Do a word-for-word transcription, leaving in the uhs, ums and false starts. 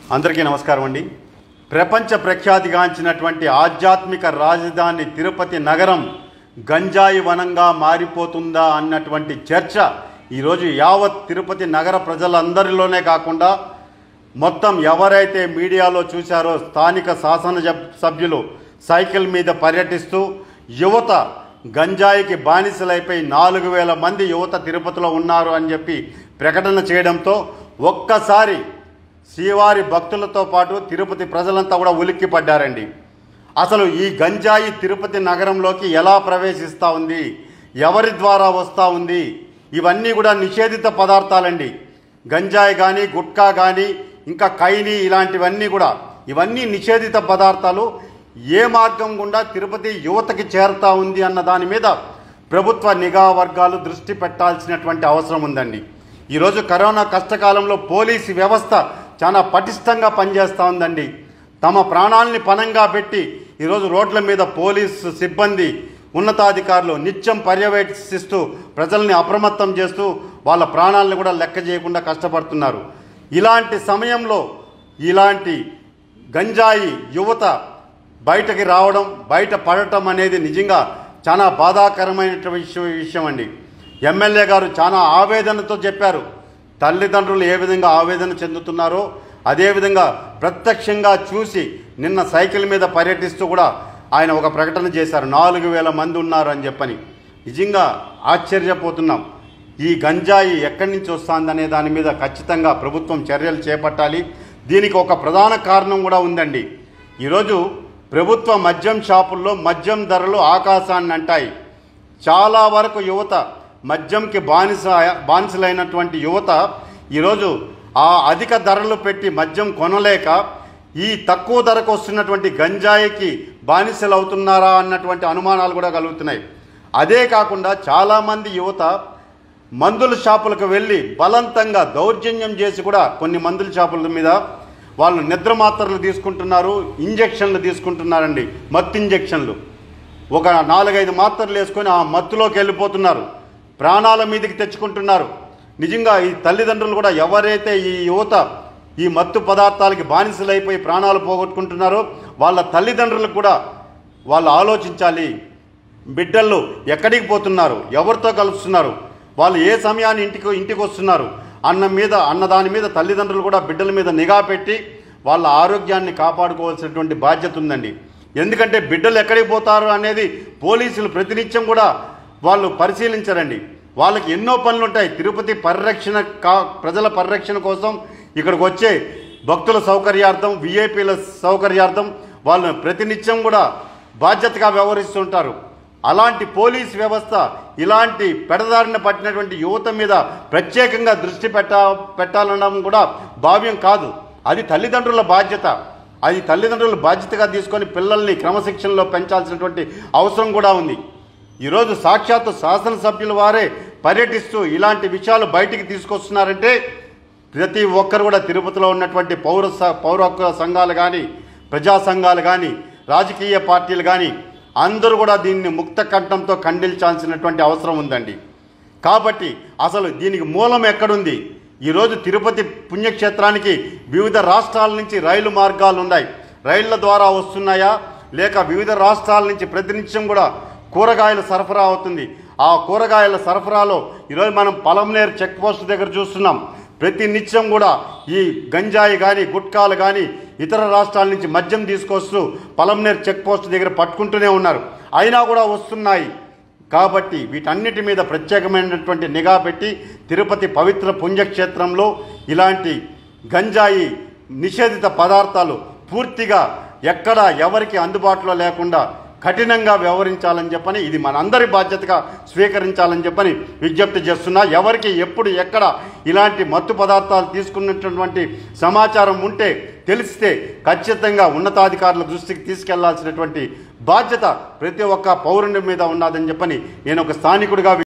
అందరికీ నమస్కారం అండి. ప్రపంచ ప్రఖ్యాతిగాంచినటువంటి ఆధ్యాత్మిక రాజధాని తిరుపతి నగరం గంజాయి వనంగా మారిపోతుందా అన్నటువంటి చర్చ ఈరోజు యావత్ తిరుపతి నగర ప్రజలందరిలోనే కాకుండా మొత్తం ఎవరైతే మీడియాలో చూశారో స్థానిక శాసన సభ్యులు సైకిల్ మీద పర్యటిస్తూ యువత గంజాయికి బానిసలైపోయి నాలుగు వేల మంది యువత తిరుపతిలో ఉన్నారు అని చెప్పి ప్రకటన చేయడంతో ఒక్కసారి శ్రీవారి భక్తులతో పాటు తిరుపతి ప్రజలంతా కూడా ఉలిక్కి పడ్డారండి. అసలు ఈ గంజాయి తిరుపతి నగరంలోకి ఎలా ప్రవేశిస్తూ ఉంది, ఎవరి ద్వారా వస్తూ ఉంది, ఇవన్నీ కూడా నిషేధిత పదార్థాలండి. గంజాయి కానీ గుట్కా కానీ ఇంకా కైని ఇలాంటివన్నీ కూడా ఇవన్నీ నిషేధిత పదార్థాలు. ఏ మార్గం గుండా తిరుపతి యువతకి చేరుతూ ఉంది అన్న దాని మీద ప్రభుత్వ నిఘా వర్గాలు దృష్టి పెట్టాల్సినటువంటి అవసరం ఉందండి. ఈరోజు కరోనా కష్టకాలంలో పోలీసు వ్యవస్థ చాలా పటిష్టంగా పనిచేస్తూ ఉందండి. తమ ప్రాణాలని పణంగా పెట్టి ఈరోజు రోడ్ల మీద పోలీసు సిబ్బంది ఉన్నతాధికారులు నిత్యం పర్యవేక్షిస్తూ ప్రజల్ని అప్రమత్తం చేస్తూ వాళ్ళ ప్రాణాలను కూడా లెక్క చేయకుండా కష్టపడుతున్నారు. ఇలాంటి సమయంలో ఇలాంటి గంజాయి యువత బయటకి రావడం, బయట పడటం అనేది నిజంగా చాలా బాధాకరమైనటువంటి విషయం విషయం అండి. ఎమ్మెల్యే గారు చాలా ఆవేదనతో చెప్పారు. తల్లిదండ్రులు ఏ విధంగా ఆవేదన చెందుతున్నారో అదేవిధంగా ప్రత్యక్షంగా చూసి నిన్న సైకిల్ మీద పర్యటిస్తూ కూడా ఆయన ఒక ప్రకటన చేశారు. నాలుగు వేల మంది ఉన్నారు అని చెప్పని. నిజంగా ఆశ్చర్యపోతున్నాం. ఈ గంజాయి ఎక్కడి నుంచి వస్తుందనే దాని మీద ఖచ్చితంగా ప్రభుత్వం చర్యలు చేపట్టాలి. దీనికి ఒక ప్రధాన కారణం కూడా ఉందండి. ఈరోజు ప్రభుత్వ మద్యం షాపుల్లో మద్యం ధరలు ఆకాశాన్ని అంటాయి. చాలా వరకు యువత మద్యంకి బానిస బానిసలైనటువంటి యువత ఈరోజు ఆ అధిక ధరలు పెట్టి మద్యం కొనలేక ఈ తక్కువ ధరకు వస్తున్నటువంటి గంజాయికి బానిసలు అవుతున్నారా అన్నటువంటి అనుమానాలు కూడా కలుగుతున్నాయి. అదే కాకుండా చాలామంది యువత మందుల షాపులకు వెళ్ళి బలవంతంగా దౌర్జన్యం చేసి కూడా కొన్ని మందుల షాపుల మీద వాళ్ళు నిద్ర మాత్రలు తీసుకుంటున్నారు, ఇంజక్షన్లు తీసుకుంటున్నారండి. మత్తు ఇంజక్షన్లు ఒక నాలుగైదు మాత్రలు వేసుకొని ఆ మత్తులోకి వెళ్ళిపోతున్నారు, ప్రాణాల మీదకి తెచ్చుకుంటున్నారు. నిజంగా ఈ తల్లిదండ్రులు కూడా ఎవరైతే ఈ యువత ఈ మత్తు పదార్థాలకి బానిసలైపోయి ప్రాణాలు పోగొట్టుకుంటున్నారో వాళ్ళ తల్లిదండ్రులకు కూడా వాళ్ళు ఆలోచించాలి. బిడ్డలు ఎక్కడికి పోతున్నారు, ఎవరితో కలుస్తున్నారు, వాళ్ళు ఏ సమయాన్ని ఇంటికి ఇంటికి వస్తున్నారు అన్న మీద అన్న దాని మీద తల్లిదండ్రులు కూడా బిడ్డల మీద నిఘా పెట్టి వాళ్ళ ఆరోగ్యాన్ని కాపాడుకోవాల్సినటువంటి బాధ్యత ఉందండి. ఎందుకంటే బిడ్డలు ఎక్కడికి పోతారు అనేది పోలీసులు ప్రతినిత్యం కూడా వాళ్ళు పరిశీలించరండి. వాళ్ళకి ఎన్నో పనులు ఉంటాయి. తిరుపతి పరిరక్షణ కా ప్రజల పరిరక్షణ కోసం ఇక్కడికి వచ్చే భక్తుల సౌకర్యార్థం, విఐపీల సౌకర్యార్థం వాళ్ళు ప్రతినిత్యం కూడా బాధ్యతగా వ్యవహరిస్తుంటారు. అలాంటి పోలీస్ వ్యవస్థ ఇలాంటి పెడదారిన పట్టినటువంటి యువత మీద ప్రత్యేకంగా దృష్టి పెట్ట పెట్టాలనడం కూడా భావ్యం కాదు. అది తల్లిదండ్రుల బాధ్యత. అది తల్లిదండ్రుల బాధ్యతగా తీసుకొని పిల్లల్ని క్రమశిక్షణలో పెంచాల్సినటువంటి అవసరం కూడా ఉంది. ఈరోజు సాక్షాత్తు శాసనసభ్యుల వారే పర్యటిస్తూ ఇలాంటి విషయాలు బయటికి తీసుకొస్తున్నారంటే ప్రతి ఒక్కరు కూడా తిరుపతిలో ఉన్నటువంటి పౌర పౌర హక్కుల సంఘాలు కానీ, ప్రజా సంఘాలు కానీ, రాజకీయ పార్టీలు కానీ అందరూ కూడా దీన్ని ముక్త కంఠంతో ఖండించాల్సినటువంటి అవసరం ఉందండి. కాబట్టి అసలు దీనికి మూలం ఎక్కడుంది? ఈరోజు తిరుపతి పుణ్యక్షేత్రానికి వివిధ రాష్ట్రాల నుంచి రైలు మార్గాలు ఉన్నాయి. రైళ్ల ద్వారా వస్తున్నాయా లేక వివిధ రాష్ట్రాల నుంచి ప్రతినిత్యం కూడా కూరగాయల సరఫరా అవుతుంది. ఆ కూరగాయల సరఫరాలో ఈరోజు మనం పలంనేరు చెక్ పోస్ట్ దగ్గర చూస్తున్నాం. ప్రతి నిత్యం కూడా ఈ గంజాయి కానీ గుట్కాలు కానీ ఇతర రాష్ట్రాల నుంచి మద్యం తీసుకొస్తూ పలంనేరు చెక్ పోస్ట్ దగ్గర పట్టుకుంటూనే ఉన్నారు. అయినా కూడా వస్తున్నాయి. కాబట్టి వీటన్నిటి మీద ప్రత్యేకమైనటువంటి నిఘా పెట్టి తిరుపతి పవిత్ర పుణ్యక్షేత్రంలో ఇలాంటి గంజాయి నిషేధిత పదార్థాలు పూర్తిగా ఎక్కడ ఎవరికి అందుబాటులో లేకుండా కఠినంగా వ్యవహరించాలని చెప్పని ఇది మనందరి బాధ్యతగా స్వీకరించాలని చెప్పని విజ్ఞప్తి చేస్తున్నా. ఎవరికి ఎప్పుడు ఎక్కడ ఇలాంటి మత్తు పదార్థాలు తీసుకున్నటువంటి సమాచారం ఉంటే తెలిస్తే ఖచ్చితంగా ఉన్నతాధికారుల దృష్టికి తీసుకెళ్లాల్సినటువంటి బాధ్యత ప్రతి ఒక్క పౌరుని మీద ఉన్నదని చెప్పని నేను ఒక స్థానికుడిగా